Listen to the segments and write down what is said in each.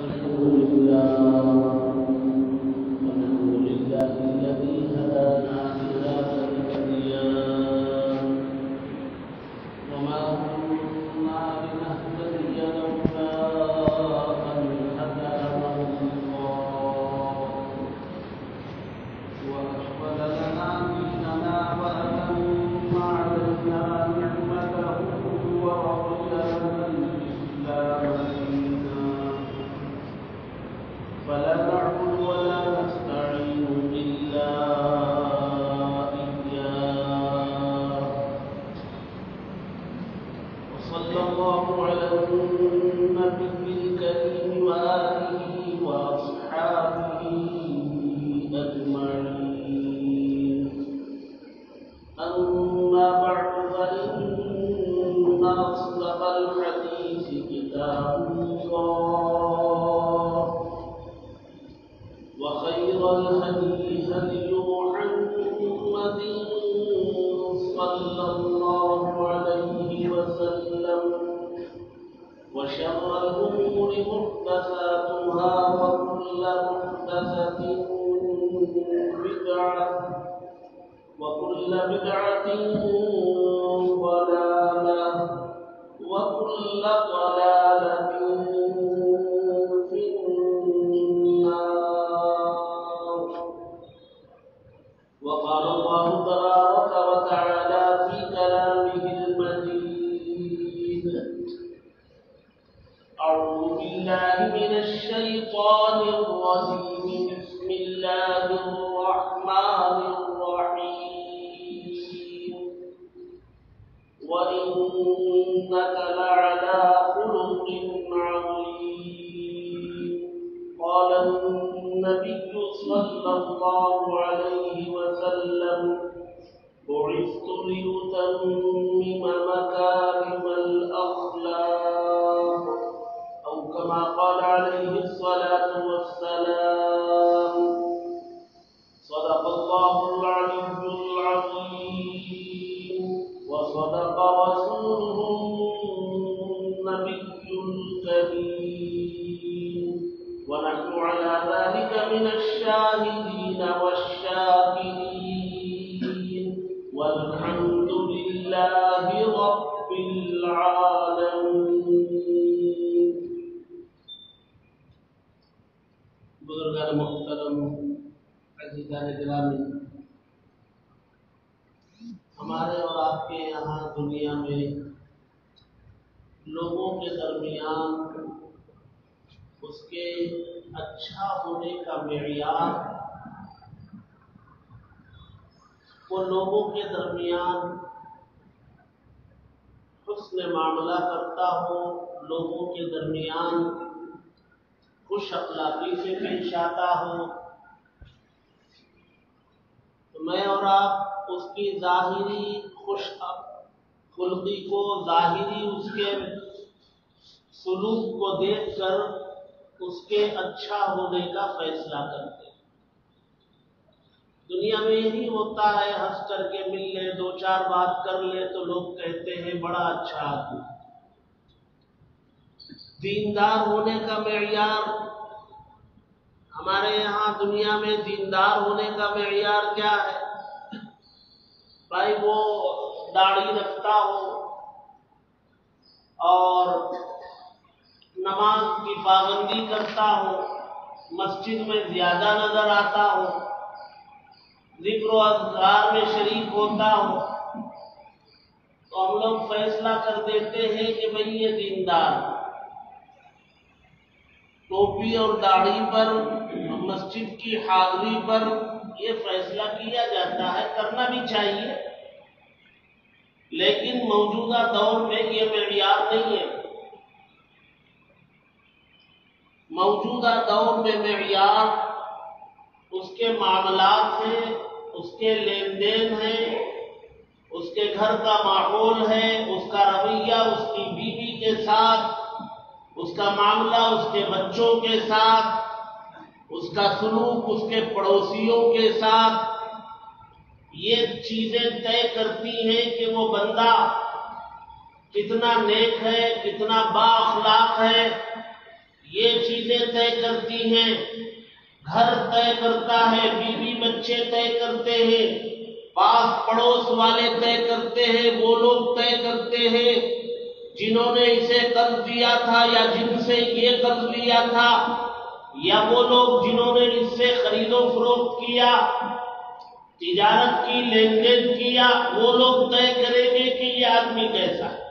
بزرگان محترم، عزیزان گرامی، ہمارے اور آپ کے یہاں دنیا میں لوگوں کے درمیان اس کے اچھا ہونے کا معیار وہ لوگوں کے درمیان حسن معاملہ کرتا ہو، لوگوں کے درمیان خوش اخلاقی سے پیش آتا ہو، تو میں اور آپ اس کی ظاہری خوش خلقی کو، ظاہری اس کے سلوک کو دیکھ کر اس کے اچھا ہونے کا فیصلہ کرتے ہیں۔ دنیا میں یہی ہوتا ہے، ہنس کر کے مل لے، دو چار بات کر لے تو لوگ کہتے ہیں بڑا اچھا آدمی۔ دیندار ہونے کا معیار ہمارے یہاں دنیا میں دیندار ہونے کا معیار کیا ہے؟ بھائی وہ داڑھی رکھتا ہو اور نماز کی پابندی کرتا ہو، مسجد میں زیادہ نظر آتا ہو، ذکر و اذکار میں شریک ہوتا ہو، تو ہم لوگ فیصلہ کر دیتے ہیں کہ بھئی یہ دیندار۔ ٹوپی اور داڑھی پر، مسجد کی حاضری پر یہ فیصلہ کیا جاتا ہے، کرنا بھی چاہیے، لیکن موجودہ دور میں یہ معیار نہیں ہے۔ موجودہ دور میں معیار اس کے معاملات ہیں، اس کے لین دین ہیں، اس کے گھر کا ماحول ہے، اس کا رویہ اس کی بیوی کے ساتھ، اس کا معاملہ اس کے بچوں کے ساتھ، اس کا سلوک اس کے پڑوسیوں کے ساتھ، یہ چیزیں طے کرتی ہیں کہ وہ بندہ کتنا نیک ہے، کتنا با اخلاق ہے۔ یہ چیزیں طے کرتی ہیں، گھر طے کرتا ہے، بیوی بچے طے کرتے ہیں، پاس پڑوس والے طے کرتے ہیں، وہ لوگ طے کرتے ہیں جنہوں نے اسے قرض دیا تھا یا جن سے یہ قرض لیا تھا، یا وہ لوگ جنہوں نے اس سے خرید و فروخت کیا، تجارت کی، لین دین کیا، وہ لوگ طے کریں گے کہ یہ آدمی کیسا ہے۔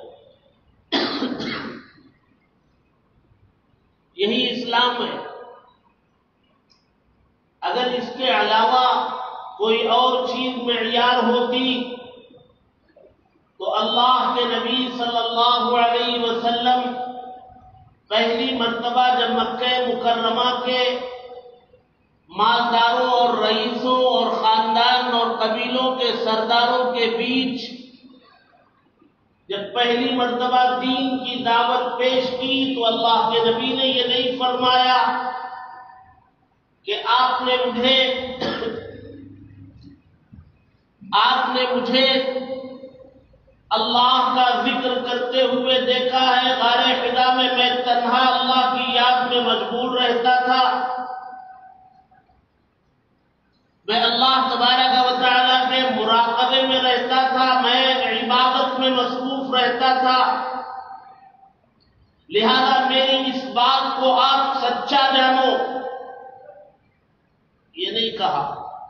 یہی اسلام ہے۔ اگر اس کے علاوہ کوئی اور چیز معیار ہوتی تو اللہ کے نبی صلی اللہ علیہ وسلم پہلی مرتبہ جب مکہ مکرمہ کے مالداروں اور رئیسوں اور خاندان اور قبیلوں کے سرداروں کے بیچ جب پہلی مرتبہ دین کی دعوت پیش کی تو اللہ کے نبی نے یہ نہیں فرمایا کہ آپ نے مجھے اللہ کا ذکر کرتے ہوئے دیکھا ہے، غار حرا میں تنہا اللہ کی یاد میں مشغول رہتا تھا، میں اللہ تبارک و تعالیٰ کے مراقبے میں رہتا تھا، میں عبادت میں مصروف رہتا تھا، لہذا میری اس بات کو آپ سچا جانو، یہ نہیں کہا،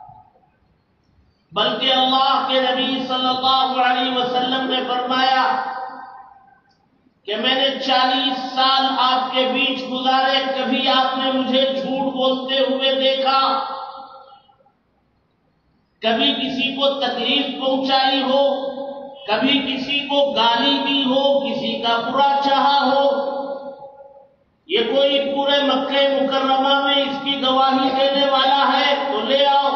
بلکہ اللہ کے نبی صلی اللہ علیہ وسلم نے فرمایا کہ میں نے 40 سال آپ کے بیچ گزارے، کبھی آپ نے مجھے جھوٹ بولتے ہوئے دیکھا، کبھی کسی کو تکلیف پہنچائی ہو، کبھی کسی کو گالی دی ہو، کسی کا برا چاہا ہو؟ یہ کوئی پورے مکہ مکرمہ میں اس کی گواہی دینے والا ہے تو لے آؤ۔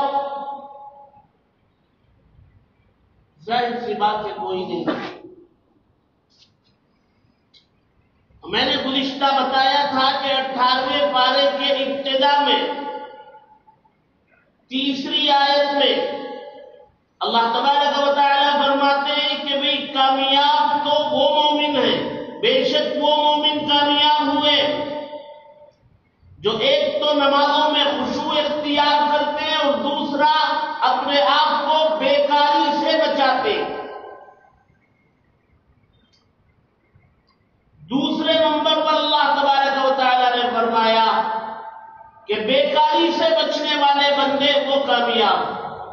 ظاہر سی بات ہے کوئی نہیں۔ میں نے گزشتہ بتایا تھا کہ 18ویں پارے کے ابتدا میں 3ری آیت میں اللہ تبارک و تعالیٰ فرماتے ہیں کہ بھئی کامیاب تو وہ مومن ہیں، بے شک وہ مومن کامیاب ہوئے جو ایک تو نمازوں میں خشوع اختیار کرتے ہیں اور دوسرا اپنے آپ کو بیکاری سے بچاتے۔ دوسرے نمبر پر اللہ تبارک و تعالیٰ نے فرمایا کہ بیکاری سے بچنے والے بندے وہ کامیاب۔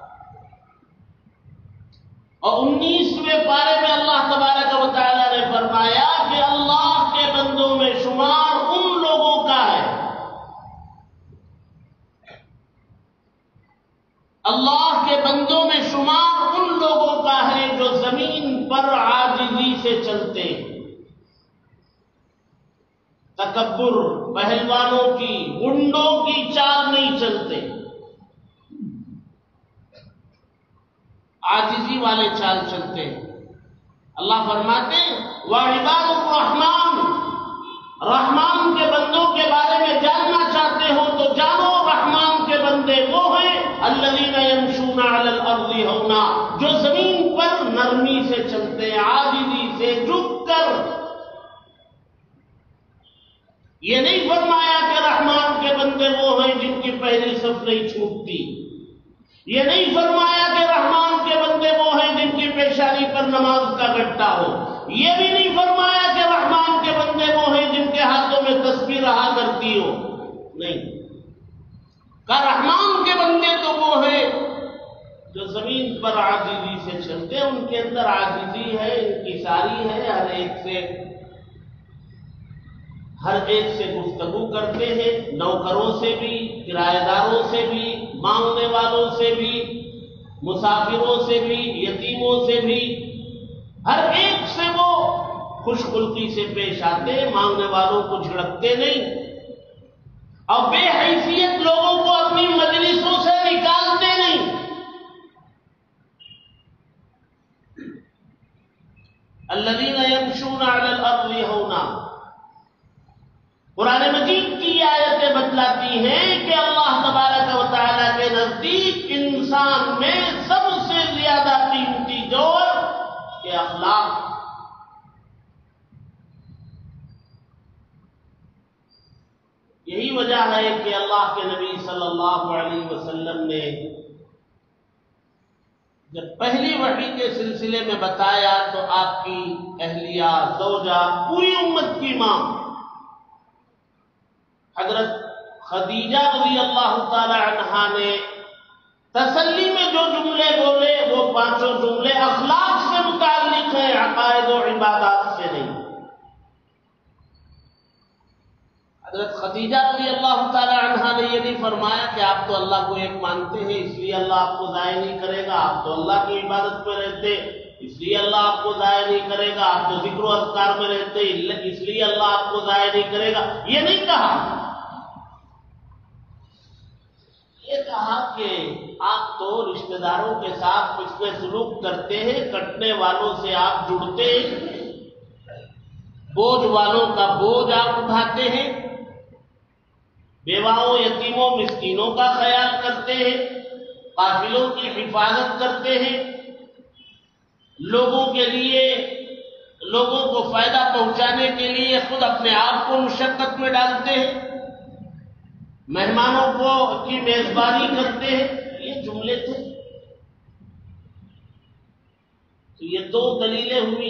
اور 19ویں پارے میں اللہ تبارک و تعالیٰ نے فرمایا کہ اللہ کے بندوں میں شمار ان لوگوں کا ہے، اللہ کے بندوں میں شمار ان لوگوں کا ہے جو زمین پر عاجزی سے چلتے ہیں، تکبر، پہلوانوں کی، گنڈوں کی چال نہیں چلتے، عاجزی والے چال چلتے ہیں۔ اللہ فرماتے ہیں وَعِبَادُ الرَّحْمَنِ، رحمان کے بندوں کے بارے میں جاننا چاہتے ہو تو جانو رحمان کے بندے وہ ہیں الَّذِينَ يَمْشُونَ عَلَى الْأَرْضِ هَوْنًا، جو زمین پر نرمی سے چلتے ہیں، عاجزی سے، جھک کر۔ یہ نہیں فرمایا کہ رحمان کے بندے وہ ہیں جن کی پہلی صف نہیں چھوٹتی، یہ نہیں فرمایا کہ رحمان کے بندے وہ ہیں جن کی پیشانی پر نماز کا گٹا ہو، یہ بھی نہیں فرمایا کہ رحمان کے بندے وہ ہیں جن کے ہاتھوں میں تسبیح رہا کرتی ہو، نہیں کہ رحمان کے بندے تو وہ ہیں جو زمین پر عاجزی سے چلتے ہیں، ان کے اندر عاجزی ہے، انکساری ہے، ہر ایک سے گفتگو کرتے ہیں، نوکروں سے بھی، کرایہ داروں سے بھی، مانگنے والوں سے بھی، مسافروں سے بھی، یتیموں سے بھی، ہر ایک سے وہ خوش خلقی سے پیش آتے، مانگنے والوں کو جھڑکتے نہیں، اور بے حیثیت لوگوں کو اپنی مجلسوں سے نکالتے نہیں۔ الذین یمشون علی الارض ہونا، قرآن مجید کی آیتیں بتلاتی ہیں کہ اللہ تبارک و تعالیٰ کے نزدیک انسان میں سب سے زیادہ قیمتی جوہر کے اخلاق۔ وجہ ہے کہ اللہ کے نبی صلی اللہ علیہ وسلم نے جب پہلی وحی کے سلسلے میں بتایا تو آپ کی اہلیہ زوجہ پوری امت کی ماں حضرت خدیجہ رضی اللہ تعالی عنہا نے تسلی میں جو جملے بولے وہ پانچوں جملے اخلاق سے متعلق ہیں، عقائد و عبادات سے نہیں۔ حضرت خدیجہ رضی اللہ تعالی عنہا نے یہ نہیں فرمایا کہ آپ تو اللہ کو ایک مانتے ہیں اس لیے اللہ آپ کو ضائع نہیں کرے گا، آپ تو اللہ کی عبادت میں رہتے اس لیے اللہ آپ کو ضائع نہیں کرے گا، آپ تو ذکر و اذکار میں رہتے اس لیے اللہ آپ کو ضائع نہیں کرے گا، یہ نہیں کہا۔ یہ کہا کہ آپ تو رشتہ داروں کے ساتھ حسن سلوک کرتے ہیں، کٹنے والوں سے آپ جڑتے ہیں، بوجھ والوں کا بوجھ آپ اٹھاتے ہیں، بیواؤں یتیموں مسکینوں کا خیال کرتے ہیں، قافلوں کی حفاظت کرتے ہیں، لوگوں کے لیے لوگوں کو فائدہ پہنچانے کے لیے خود اپنے آپ کو مشقت میں ڈالتے ہیں، مہمانوں کو کی میزبانی کرتے ہیں۔ یہ جملے تھے۔ تو یہ دو دلیلیں ہوئی،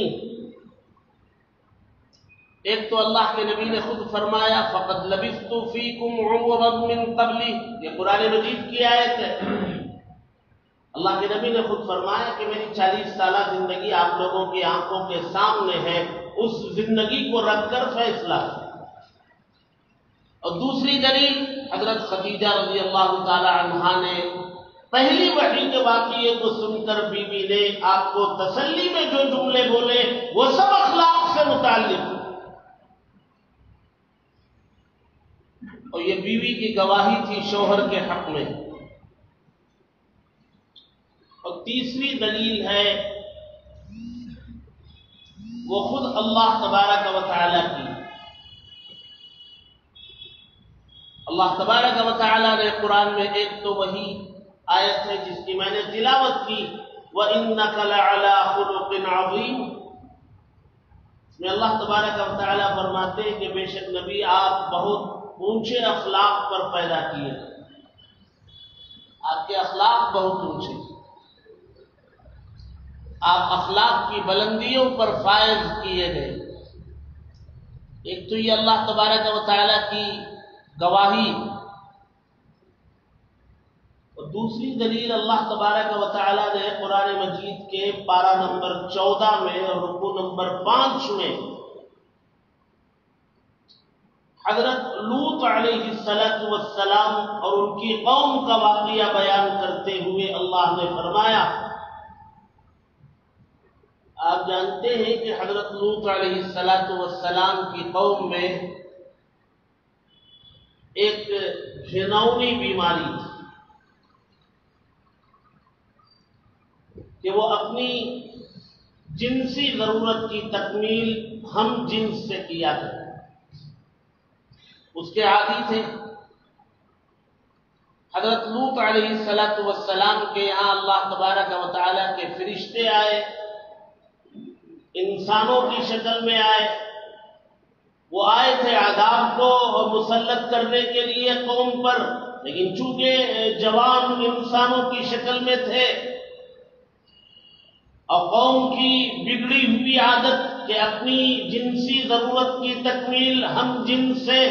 ایک تو اللہ کے نبی نے خود فرمایا فَقَدْ لَبِثْتُ فِيكُمْ عُمُرًا مِّن قَبْلِ، یہ قرآن مجید کی آیت ہے۔ اللہ کے نبی نے خود فرمایا کہ میری 40 سالہ زندگی آپ لوگوں کی آنکھوں کے سامنے ہے، اس زندگی کو رکھ کر فیصلہ۔ اور دوسری دلیل حضرت خدیجہ رضی اللہ تعالی عنہا نے پہلی وحی کے واقعے کو سن کر بیوی نے آپ کو تسلی میں جو جملے بولے وہ سب اخلاق سے متعلق، اور یہ بیوی کی گواہی تھی شوہر کے حق میں۔ اور تیسری دلیل ہے وہ خود اللہ تبارک و تعالی کی۔ اللہ تبارک و تعالی نے قرآن میں ایک تو وہی آیت ہے جس کی میں نے تلاوت کی وَإِنَّكَ لَعَلَىٰ خُلُقٍ عَظِيمٍ، اس میں اللہ تبارک و تعالی فرماتے ہیں کہ بے شک نبی آپ بہت اونچے اخلاق پر پیدا کیے، آپ کے اخلاق بہت اونچے، آپ اخلاق کی بلندیوں پر فائز کیے گئے۔ ایک تو یہ اللہ تبارک و تعالی کی گواہی، اور دوسری دلیل اللہ تبارک و تعالی نے قرآن مجید کے پارہ نمبر 14 میں اور رکوع نمبر 5 میں حضرت لوط علیہ السلام اور ان کی قوم کا واقعہ بیان کرتے ہوئے اللہ نے فرمایا، آپ جانتے ہیں کہ حضرت لوط علیہ السلام کی قوم میں ایک گھناؤنی بیماری تھی کہ وہ اپنی جنسی ضرورت کی تکمیل ہم جنس سے کیا کرتے، اس کے عادی تھے۔ حضرت لوط علیہ السلام کے یہاں اللہ تبارک و تعالیٰ کے فرشتے آئے، انسانوں کی شکل میں آئے، وہ آئے تھے عذاب کو مسلط کرنے کے لیے قوم پر، لیکن چونکہ جوان انسانوں کی شکل میں تھے اور قوم کی بگڑی ہوئی عادت کہ اپنی جنسی ضرورت کی تکمیل ہم جنس سے،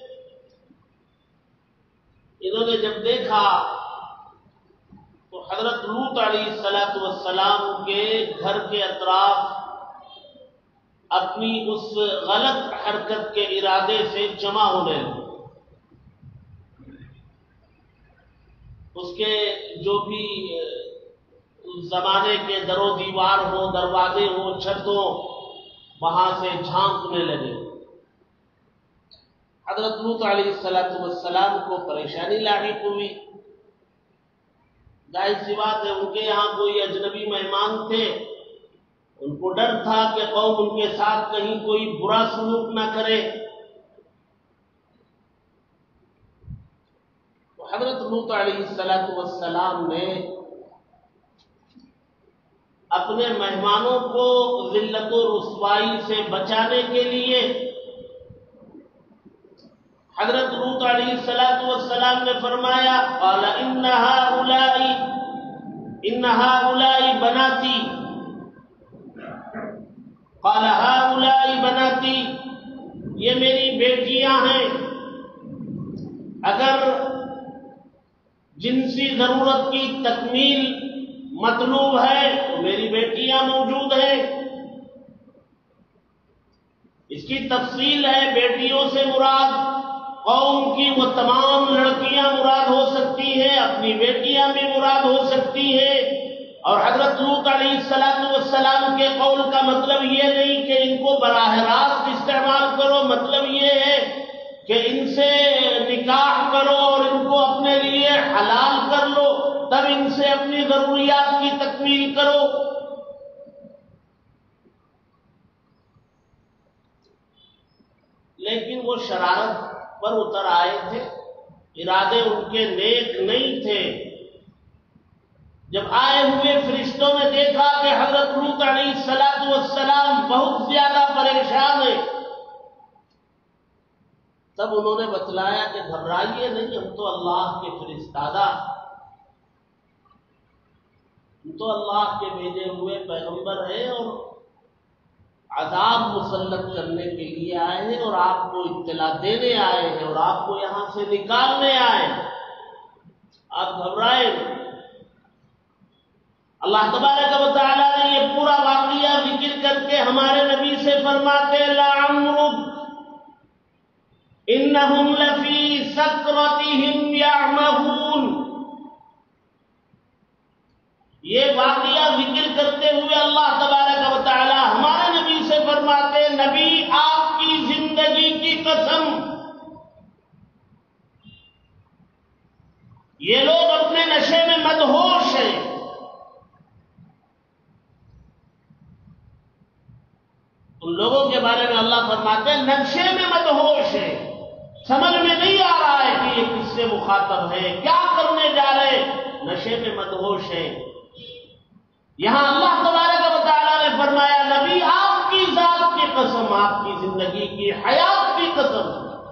انہوں نے جب دیکھا تو حضرت لوط علیہ السلام کے گھر کے اطراف اپنی اس غلط حرکت کے ارادے سے جمع ہونے لگے۔ اس کے جو بھی زمانے کے در و دیوار ہو، دروازے ہو، چھت ہو، وہاں سے جھانکنے لگے۔ حضرت لوط علیہ السلام کو پریشانی لاحق ہوئی، ظاہر سی بات ہے ان کے یہاں کوئی اجنبی مہمان تھے، ان کو ڈر تھا کہ قوم ان کے ساتھ کہیں کوئی برا سلوک نہ کرے۔ تو حضرت لوط علیہ السلام نے اپنے مہمانوں کو ذلت و رسوائی سے بچانے کے لیے حضرت لوط علیہ السلام نے فرمایا قال ان هؤلاء بناتی، قال هؤلاء بناتی، یہ میری بیٹیاں ہیں، اگر جنسی ضرورت کی تکمیل مطلوب ہے تو میری بیٹیاں موجود ہیں۔ اس کی تفصیل ہے، بیٹیوں سے مراد قوم کی وہ تمام لڑکیاں مراد ہو سکتی ہیں، اپنی بیٹیاں بھی مراد ہو سکتی ہیں۔ اور حضرت لوط علیہ السلام کے قول کا مطلب یہ نہیں کہ ان کو براہ راست استعمال کرو، مطلب یہ ہے کہ ان سے نکاح کرو اور ان کو اپنے لیے حلال کر لو، تب ان سے اپنی ضروریات کی تکمیل کرو۔ لیکن وہ شرارت پر اتر آئے تھے، ارادے ان کے نیک نہیں تھے۔ جب آئے ہوئے فرشتوں نے دیکھا کہ حضرت لوط علیہ السلام بہت زیادہ پریشان ہیں، تب انہوں نے بتلایا کہ گھبرائیے نہیں، ہم تو اللہ کے فرستادہ، ہم تو اللہ کے بھیجے ہوئے پیغمبر ہیں اور عذاب مسلط کرنے کے لیے آئے ہیں اور آپ کو اطلاع دینے آئے ہیں اور آپ کو یہاں سے نکالنے آئے ہیں، آپ گھبرائیں۔ اللہ تبارک و تعالیٰ نے یہ پورا واقعہ ذکر کر کے ہمارے نبی سے فرماتے لعمرک انہم لفی سکرتہم یعمہون، یہ واقعہ ذکر کرتے ہوئے اللہ تبارک و تعالی ہمارے نبی سے فرماتے نبی آپ کی زندگی کی قسم، یہ لوگ اپنے نشے میں مدہوش ہیں۔ ان لوگوں کے بارے میں اللہ فرماتے ہیں نشے میں مدہوش ہیں، سمجھ میں نہیں آ رہا ہے کہ یہ کس سے مخاطب ہے، کیا کرنے جا رہے، نشے میں مدہوش ہیں۔ یہاں اللہ تبارک و تعالیٰ نے فرمایا نبی آپ کی ذات کی قسم، آپ کی زندگی کی حیات کی قسم۔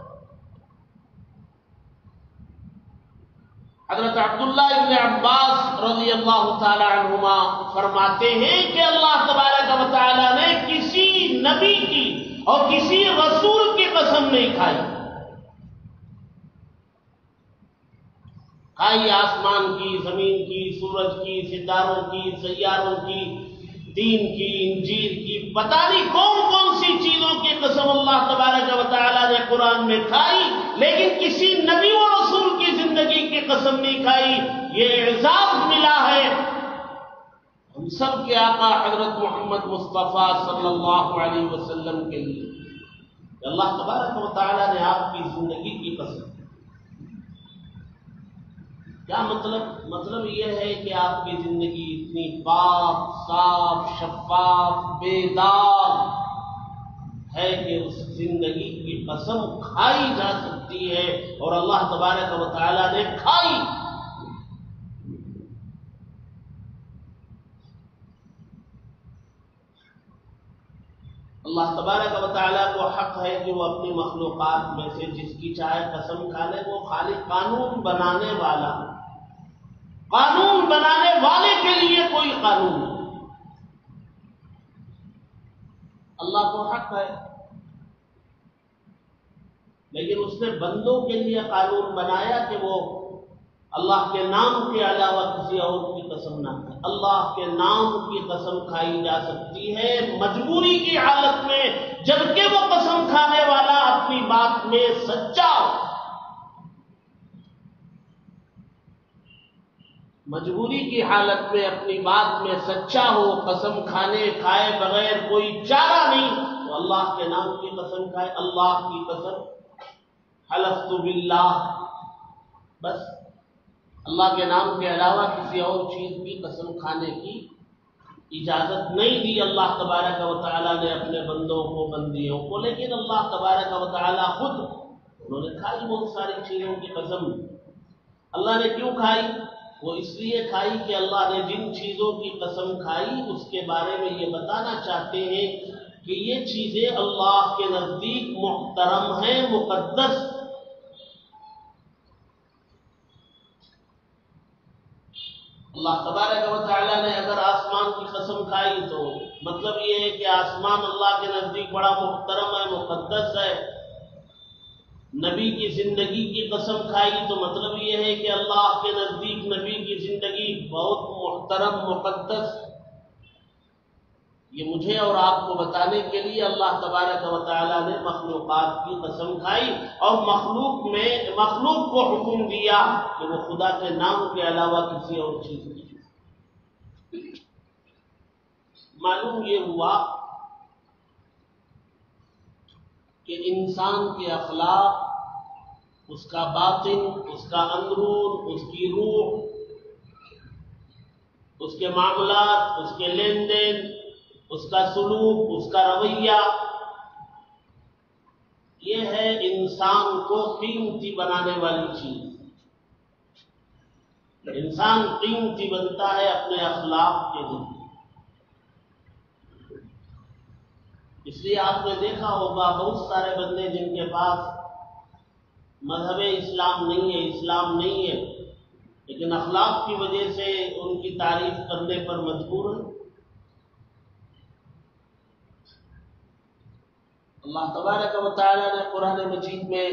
حضرت عبداللہ ابن عباس رضی اللہ تعالی عنہما فرماتے ہیں کہ اللہ تبارک و تعالیٰ نے کسی نبی کی اور کسی رسول کی قسم نہیں کھائی، کھائی آسمان کی، زمین کی، سورج کی، ستاروں کی، سیاروں کی، دین کی، انجیل کی، پتہ نہیں کون کون سی چیزوں کی قسم اللہ تبارک و تعالیٰ نے قرآن میں کھائی، لیکن کسی نبی و رسول کی زندگی کی قسم نہیں کھائی۔ یہ اعزاز ملا ہے ہم سب کے آقا حضرت محمد مصطفیٰ صلی اللہ علیہ وسلم کے لیے، اللہ تبارک و تعالیٰ نے آپ کی زندگی کی قسم۔ کیا مطلب یہ ہے کہ آپ کی زندگی اتنی پاک، صاف، شفاف، بیدار ہے کہ اس زندگی کی قسم کھائی جا سکتی ہے، اور اللہ تبارک و تعالیٰ نے کھائی۔ اللہ تبارک و تعالیٰ کو حق ہے کہ وہ اپنی مخلوقات میں سے جس کی چاہے قسم کھا لے، وہ خالق قانون بنانے والا، قانون بنانے والے کے لیے کوئی قانون نہیں، اللہ کو حق ہے، لیکن اس نے بندوں کے لیے قانون بنایا کہ وہ اللہ کے نام کے علاوہ کسی اور کی قسم نہ کھائے۔ اللہ کے نام کی قسم کھائی جا سکتی ہے مجبوری کی حالت میں، جبکہ وہ قسم کھانے والا اپنی بات میں سچا ہو۔ مجبوری کی حالت میں اپنی بات میں سچا ہو، قسم کھائے بغیر کوئی چارہ نہیں، تو اللہ کے نام کی قسم کھائے، اللہ کی قسم، حلفت باللہ، بس اللہ کے نام کے علاوہ کسی اور چیز کی قسم کھانے کی اجازت نہیں دی اللہ تبارک و تعالیٰ نے اپنے بندوں کو، بندیوں کو۔ لیکن اللہ تبارک و تعالیٰ خود انہوں نے کھائی بہت ساری چیزوں کی قسم۔ اللہ نے کیوں کھائی؟ وہ اس لیے کھائی کہ اللہ نے جن چیزوں کی قسم کھائی اس کے بارے میں یہ بتانا چاہتے ہیں کہ یہ چیزیں اللہ کے نزدیک محترم ہیں، مقدس، اللہ تبارک و تعالیٰ نے اگر آسمان کی قسم کھائی تو مطلب یہ ہے کہ آسمان اللہ کے نزدیک بڑا محترم ہے، مقدس ہے۔ نبی کی زندگی کی قسم کھائی تو مطلب یہ ہے کہ اللہ کے نزدیک نبی کی زندگی بہت محترم، مقدس۔ یہ مجھے اور آپ کو بتانے کے لیے اللہ تبارک و تعالیٰ نے مخلوقات کی قسم کھائی اور مخلوق کو حکم دیا کہ وہ خدا کے نام کے علاوہ کسی اور چیز نہیں۔ معلوم یہ ہوا کہ انسان کے اخلاق، اس کا باطن، اس کا اندرون، اس کی روح، اس کے معاملات، اس کے لین دین، اس کا سلوک، اس کا رویہ، یہ ہے انسان کو قیمتی بنانے والی چیز۔ انسان قیمتی بنتا ہے اپنے اخلاق کے ذریعے۔ اس لیے آپ نے دیکھا ہوگا بہت سارے بندے جن کے پاس مذہب اسلام نہیں ہے، اسلام نہیں ہے، لیکن اخلاق کی وجہ سے ان کی تعریف کرنے پر مجبور ہیں۔ اللہ تبارک و تعالیٰ نے قرآن مجید میں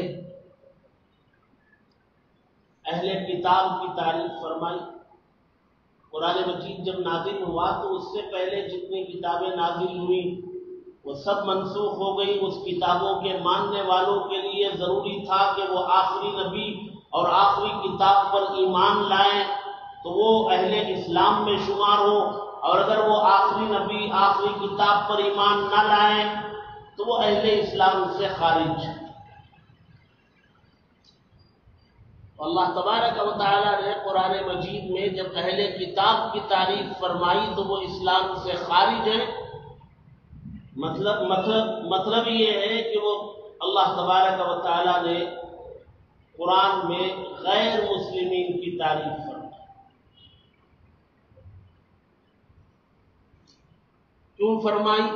اہل کتاب کی تعریف فرمائی۔ قرآن مجید جب نازل ہوا تو اس سے پہلے جتنی کتابیں نازل ہوئی وہ سب منسوخ ہو گئی۔ اس کتابوں کے ماننے والوں کے لیے ضروری تھا کہ وہ آخری نبی اور آخری کتاب پر ایمان لائیں تو وہ اہل اسلام میں شمار ہو، اور اگر وہ آخری نبی آخری کتاب پر ایمان نہ لائیں تو وہ اہل اسلام سے خارج۔ اللہ تبارک و تعالیٰ نے قرآن مجید میں جب اہل کتاب کی تعریف فرمائی تو وہ اسلام سے خارج ہیں۔ مطلب یہ ہے کہ وہ اللہ تبارک و تعالیٰ نے قرآن میں غیر مسلمین کی تعریف فرمائی۔ کیوں فرمائی؟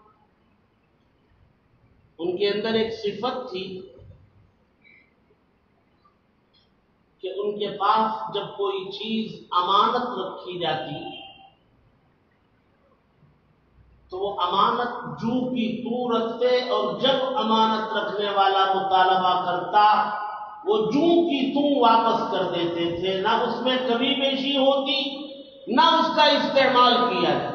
ان کے اندر ایک صفت تھی کہ ان کے پاس جب کوئی چیز امانت رکھی جاتی تو وہ امانت جو کی تو رکھتے، اور جب امانت رکھنے والا مطالبہ کرتا وہ جو کی تو واپس کر دیتے تھے، نہ اس میں کمی بیشی ہوتی نہ اس کا استعمال کیا جاتا۔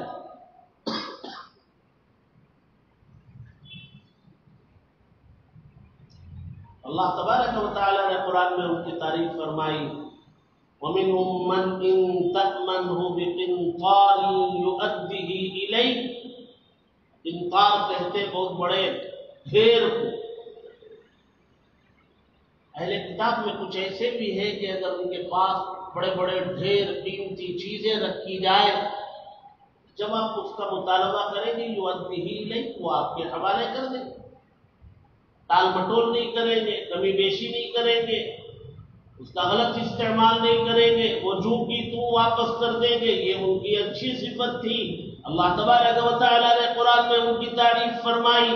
اللہ تبارک و تعالیٰ نے قرآن میں ان کی تعریف فرمائی، وَمِنْهُمْ مَنْ إِن تَأْمَنْهُ بِقِنْطَارٍ يُؤَدِّهِ إِلَيْكَ۔ قنطار کہتے بہت بڑے ڈھیر کو۔ اہل کتاب میں کچھ ایسے بھی ہیں کہ اگر ان کے پاس بڑے بڑے ڈھیر قیمتی چیزیں رکھی جائے، جب آپ اس کا مطالبہ کریں گے يُؤَدِّهِ إِلَيْكَ، وہ آپ کے حوالے کر دیں گے، ٹال مٹول نہیں کریں گے، کمی بیشی نہیں کریں گے، اس کا غلط استعمال نہیں کریں گے، وہ جو کی تو واپس کر دیں گے۔ یہ ان کی اچھی صفت تھی۔ اللہ تبارک و تعالیٰ نے قرآن میں ان کی تعریف فرمائی۔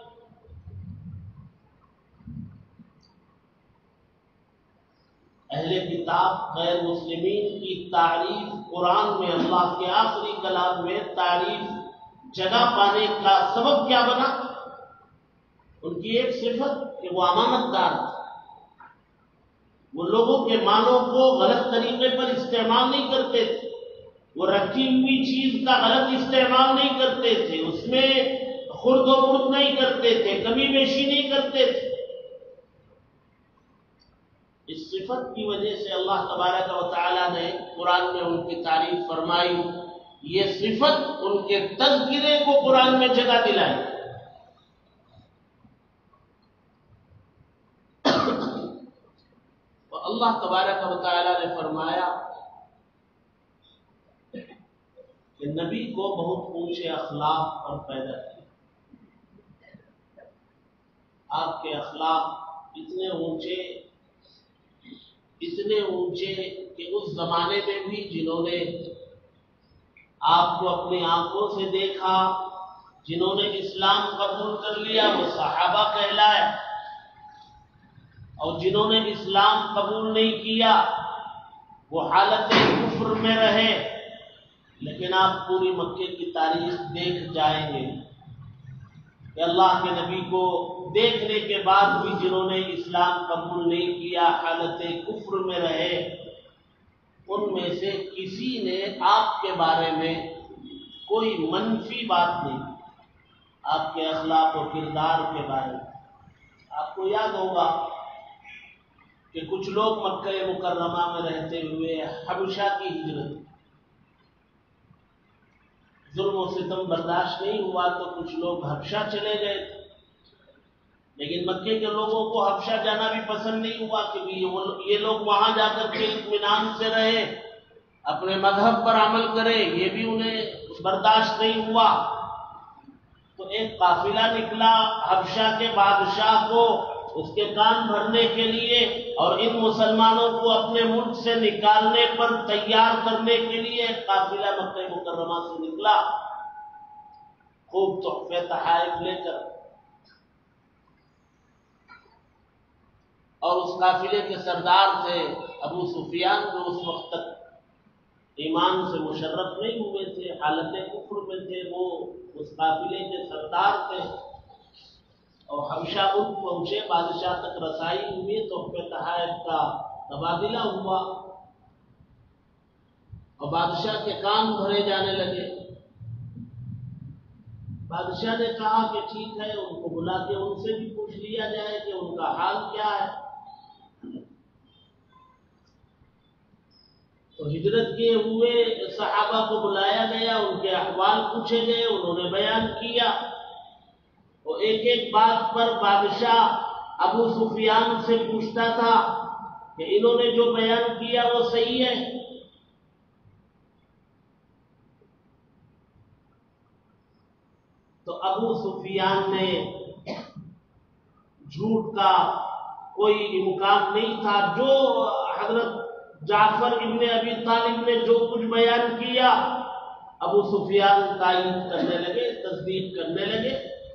اہل کتاب غیر مسلمین کی تعریف قرآن میں اللہ کے آخری کلام میں تعریف جگہ پانے کا سبب کیا بنا؟ ان کی ایک صفت کہ وہ امانت دار تھے، وہ لوگوں کے مالوں کو غلط طریقے پر استعمال نہیں کرتے تھے، وہ رکھی ہوئی چیز کا غلط استعمال نہیں کرتے تھے، اس میں خرد و برد نہیں کرتے تھے، کمی بیشی نہیں کرتے تھے۔ اس صفت کی وجہ سے اللہ تبارک و تعالیٰ نے قرآن میں ان کی تعریف فرمائی۔ یہ صفت ان کے تذکرے کو قرآن میں جگہ دلائی۔ اللہ تبارک و تعالیٰ نے فرمایا کہ نبی کو بہت اونچے اخلاق پر پیدا کیا۔ آپ کے اخلاق اتنے اونچے کہ اس زمانے میں بھی جنہوں نے آپ کو اپنی آنکھوں سے دیکھا، جنہوں نے اسلام قبول کر لیا وہ صحابہ کہلائے، اور جنہوں نے اسلام قبول نہیں کیا وہ حالت کفر کفر میں رہے، لیکن آپ پوری مکے کی تاریخ دیکھ جائیں گے کہ اللہ کے نبی کو دیکھنے کے بعد بھی جنہوں نے اسلام قبول نہیں کیا، حالت کفر میں رہے، ان میں سے کسی نے آپ کے بارے میں کوئی منفی بات نہیں، آپ کے اخلاق و کردار کے بارے میں۔ آپ کو یاد ہوگا کہ کچھ لوگ مکہ مکرمہ میں رہتے ہوئے حبشہ کی ہجرت، ظلم و ستم برداشت نہیں ہوا تو کچھ لوگ حبشہ چلے گئے، لیکن مکے کے لوگوں کو حبشہ جانا بھی پسند نہیں ہوا کہ یہ لوگ وہاں جا کر کے اطمینان سے رہے، اپنے مذہب پر عمل کرے، یہ بھی انہیں برداشت نہیں ہوا۔ تو ایک قافلہ نکلا حبشہ کے بادشاہ کو اس کے کان بھرنے کے لیے اور ان مسلمانوں کو اپنے ملک سے نکالنے پر تیار کرنے کے لیے ایک قافلہ مکہ مکرمہ سے نکلا، خوب تحفے تحائف لے کر، اور اس قافلے کے سردار تھے ابو سفیان، جو اس وقت تک ایمان سے مشرف نہیں ہوئے تھے، حالت کفر میں تھے، وہ اس قافلے کے سردار تھے، اور حبشہ ملک پہنچے، بادشاہ تک رسائی ہوئی، تحفے تحائف کا تبادلہ ہوا اور بادشاہ کے کام بھرے جانے لگے۔ بادشاہ نے کہا کہ ٹھیک ہے، ان کو بلا کے ان سے بھی پوچھ لیا جائے کہ ان کا حال کیا ہے۔ تو ہجرت کیے ہوئے صحابہ کو بلایا گیا، ان کے احوال پوچھے گئے، انہوں نے بیان کیا، اور ایک ایک بات پر بادشاہ ابو سفیان سے پوچھتا تھا کہ انہوں نے جو بیان کیا وہ صحیح ہے؟ تو ابو سفیان نے جھوٹ کا کوئی امکان نہیں تھا، جو حضرت جعفر ابن ابی طالب نے جو کچھ بیان کیا، ابو سفیان تائید کرنے لگے، تصدیق کرنے لگے۔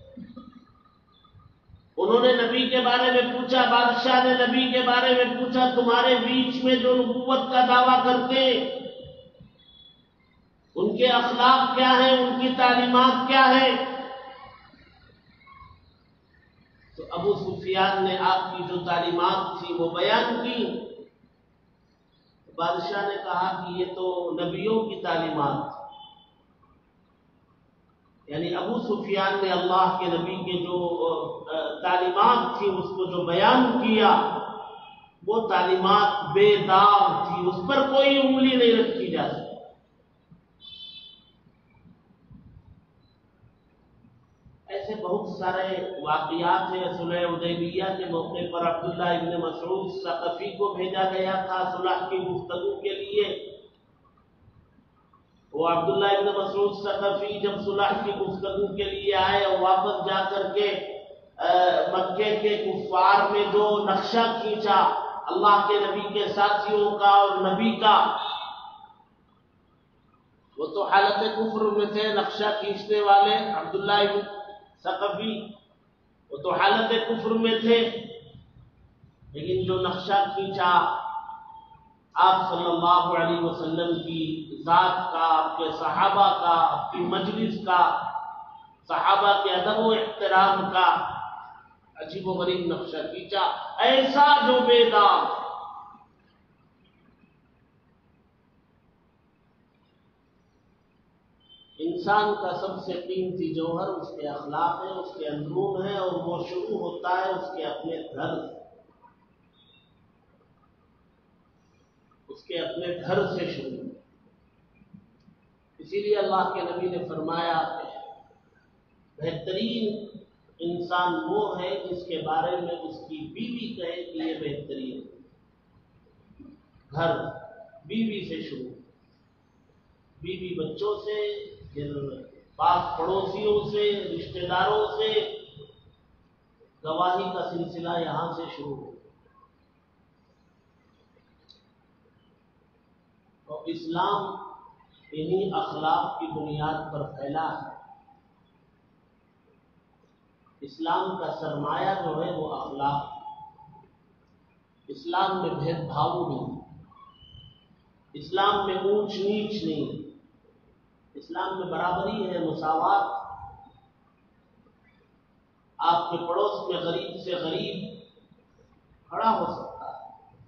انہوں نے نبی کے بارے میں پوچھا، بادشاہ نے نبی کے بارے میں پوچھا، تمہارے بیچ میں جو نبوت کا دعویٰ کرتے ان کے اخلاق کیا ہیں، ان کی تعلیمات کیا ہیں؟ تو ابو سفیان نے آپ کی جو تعلیمات تھی وہ بیان کی۔ بادشاہ نے کہا کہ یہ تو نبیوں کی تعلیمات، یعنی ابو سفیان نے اللہ کے نبی کے جو تعلیمات تھی اس کو جو بیان کیا، وہ تعلیمات بے داغ تھی، اس پر کوئی انگلی نہیں رکھی جا سکتی۔ ایسے بہت سارے واقعات ہیں۔ صلح حدیبیہ کے موقع پر عبداللہ ابن مسعود ثقفی کو بھیجا گیا تھا صلح کی گفتگو کے لیے۔ وہ عبداللہ ابن مسعود ثقفی جب صلح کی گفتگو کے لیے آئے اور واپس جا کر کے مکے کے کفار میں جو نقشہ کھینچا اللہ کے نبی کے ساتھیوں کا اور نبی کا، وہ تو حالت کفر میں تھے، نقشہ کھینچنے والے عبداللہ ابن ثقفی، وہ تو حالت کفر میں تھے، لیکن جو نقشہ کھینچا آپ صلی اللہ علیہ وسلم کی ذات کا، آپ کے صحابہ کا، آپ کی مجلس کا، صحابہ کے ادب و احترام کا، عجیب و غریب نقشہ کھینچا، ایسا جو بے داغ۔ انسان کا سب سے قیمتی جوہر اس کے اخلاق ہے، اس کے اندرون ہے، اور وہ شروع ہوتا ہے اس کے اپنے گھر سے، اس کے اپنے گھر سے شروع۔ اسی لیے اللہ کے نبی نے فرمایا کہ بہترین انسان وہ ہے جس کے بارے میں اس کی بیوی کہے کہ یہ بہترین ہے۔ گھر بیوی سے شروع، بیوی بچوں سے، پھر پاس پڑوسیوں سے، رشتہ داروں سے، گواہی کا سلسلہ یہاں سے شروع ہو۔ اور اسلام انہی اخلاق کی بنیاد پر پھیلا ہے۔ اسلام کا سرمایہ جو ہے وہ اخلاق، اسلام میں بھید بھاؤ نہیں، اسلام میں اونچ نیچ نہیں، اسلام میں برابری ہے، مساوات۔ آپ کے پڑوس میں غریب سے غریب کھڑا ہو سکتا ہے،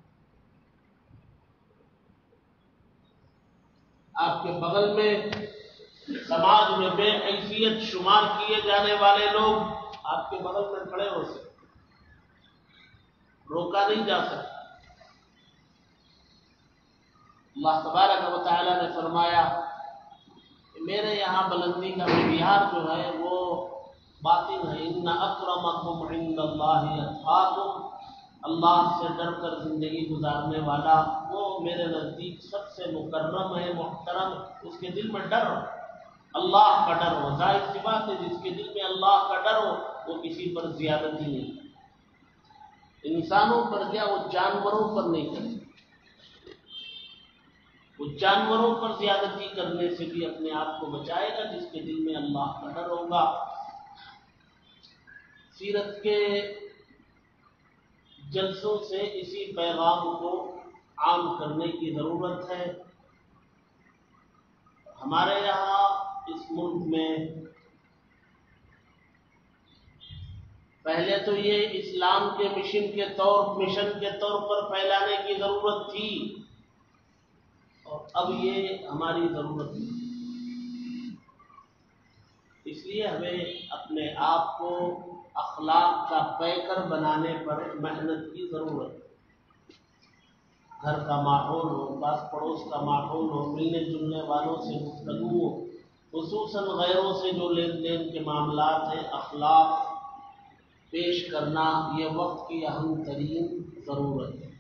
آپ کے بغل میں سماج میں بے حیثیت شمار کیے جانے والے لوگ آپ کے بغل میں کھڑے ہو سکتے، روکا نہیں جا سکتا۔ اللہ تبارک و تعالی نے فرمایا کہ میرے یہاں بلندی کا معیار جو ہے وہ باطن ہے، ان اکرمکم عند اللہ اتقاکم، اللہ سے ڈر کر زندگی گزارنے والا وہ میرے نزدیک سب سے مکرم ہے، محترم، اس کے دل میں ڈر ہو، اللہ کا ڈر ہو۔ ظاہر سی بات ہے جس کے دل میں اللہ کا ڈر ہو وہ کسی پر زیادتی نہیں کرے، انسانوں پر کیا، وہ جانوروں پر نہیں کرے، وہ جانوروں پر زیادتی کرنے سے بھی اپنے آپ کو بچائے گا جس کے دل میں اللہ کا ڈر ہوگا۔ سیرت کے جلسوں سے اسی پیغام کو عام کرنے کی ضرورت ہے۔ ہمارے یہاں اس ملک میں پہلے تو یہ اسلام کے مشن کے طور پر پھیلانے کی ضرورت تھی، اور اب یہ ہماری ضرورت ہے۔ اس لیے ہمیں اپنے آپ کو اخلاق کا پیکر بنانے پر محنت کی ضرورت ہے۔ گھر کا ماحول ہو، پاس پڑوس کا ماحول ہو، ملنے جلنے والوں سے گفتگو ہو، خصوصاً غیروں سے جو لین دین کے معاملات ہیں، اخلاق پیش کرنا یہ وقت کی اہم ترین ضرورت ہے۔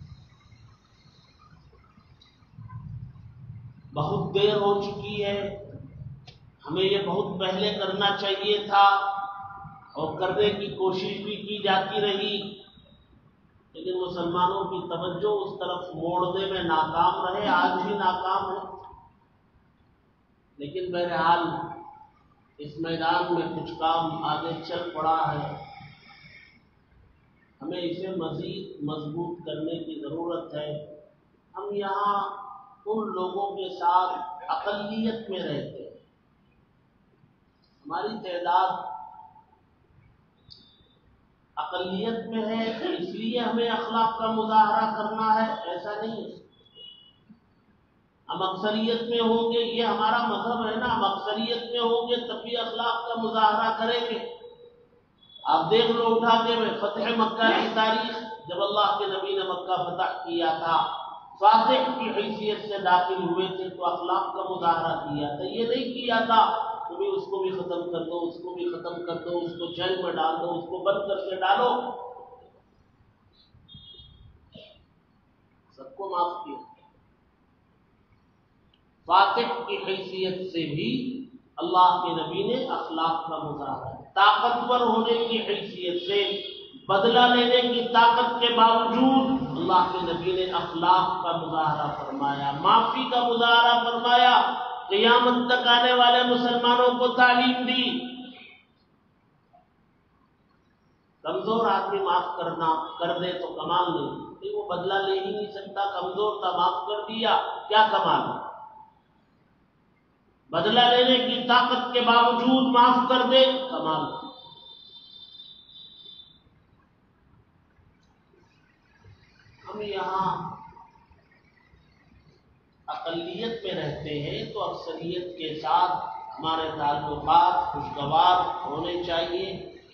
بہت دیر ہو چکی ہے، ہمیں یہ بہت پہلے کرنا چاہیے تھا اور کرنے کی کوشش بھی کی جاتی رہی، لیکن مسلمانوں کی توجہ اس طرف موڑنے میں ناکام رہے، آج بھی ناکام ہے۔ لیکن بہرحال اس میدان میں کچھ کام آگے چل پڑا ہے، ہمیں اسے مزید مضبوط کرنے کی ضرورت ہے۔ ہم یہاں ان لوگوں کے ساتھ اقلیت میں رہتے ہیں، ہماری تعداد اقلیت میں ہے، اس لیے ہمیں اخلاق کا مظاہرہ کرنا ہے، ایسا نہیں ہے۔ ہم اکثریت میں ہوں گے، یہ ہمارا مذہب ہے نا، ہم اکثریت میں ہوں گے تب بھی اخلاق کا مظاہرہ کریں گے۔ آپ دیکھ لو اٹھا کے فتح مکہ کی تاریخ، جب اللہ کے نبی نے مکہ فتح کیا تھا، فاتح کی حیثیت سے داخل ہوئے تھے تو اخلاق کا مظاہرہ کیا تھا، یہ نہیں کیا تھا تمہیں اس کو بھی ختم کر دو، اس کو بھی ختم کر دو، اس کو جیل میں ڈال دو، اس کو بند کر کے ڈالو، سب کو معاف کیا۔ فاتح کی حیثیت سے بھی اللہ کے نبی نے اخلاق کا مظاہرہ، طاقتور ہونے کی حیثیت سے، بدلہ لینے کی طاقت کے باوجود اللہ کے نبی نے اخلاق کا مظاہرہ فرمایا، معافی کا مظاہرہ فرمایا، قیامت تک آنے والے مسلمانوں کو تعلیم دی۔ کمزور آدمی معاف کر دے تو کمال نہیں، وہ بدلہ لے ہی نہیں سکتا، کمزور تھا معاف کر دیا، کیا کمال ہے؟ بدلہ لینے کی طاقت کے باوجود معاف کر دے، کمال ہے۔ ہم یہاں اقلیت میں رہتے ہیں تو اکثریت کے ساتھ ہمارے تعلقات خوشگوار ہونے چاہیے،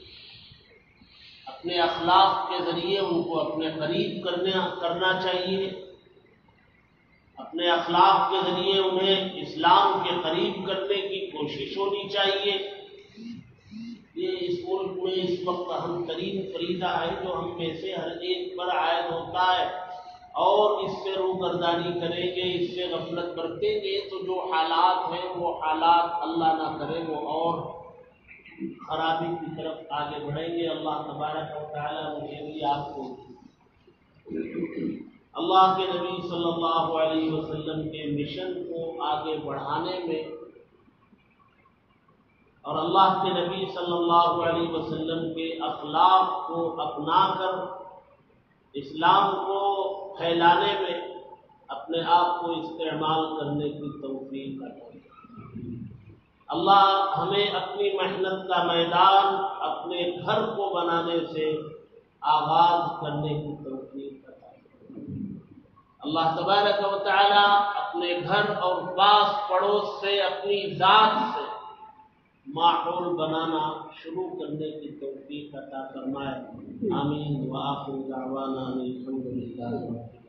اپنے اخلاق کے ذریعے ان کو اپنے قریب کرنا چاہیے، اپنے اخلاق کے ذریعے انہیں اسلام کے قریب کرنے کی کوشش ہونی چاہیے۔ یہ اس ملک میں اس وقت اہم ترین فریضہ ہے جو ہم میں سے ہر ایک پر عائد ہوتا ہے، اور اس سے روگردانی کریں گے، اس سے غفلت برتیں گے تو جو حالات ہیں وہ حالات اللہ نہ کرے وہ اور خرابی کی طرف آگے بڑھیں گے۔ اللہ تبارک و تعالیٰ مجھے بھی آپ کو اللہ کے نبی صلی اللہ علیہ وسلم کے مشن کو آگے بڑھانے میں اور اللہ کے نبی صلی اللہ علیہ وسلم کے اخلاق کو اپنا کر اسلام کو پھیلانے میں اپنے آپ کو استعمال کرنے کی توفیق عطا فرمائے۔ اللہ ہمیں اپنی محنت کا میدان اپنے گھر کو بنانے سے آغاز کرنے کی توفیق عطا فرمائے۔ اللہ تبارک و تعالی اپنے گھر اور پاس پڑوس سے اپنی ذات سے ماحول بنانا شروع کرنے کی توفیق عطا فرمائے۔ آمین وآخر دعوانا الحمدللہ۔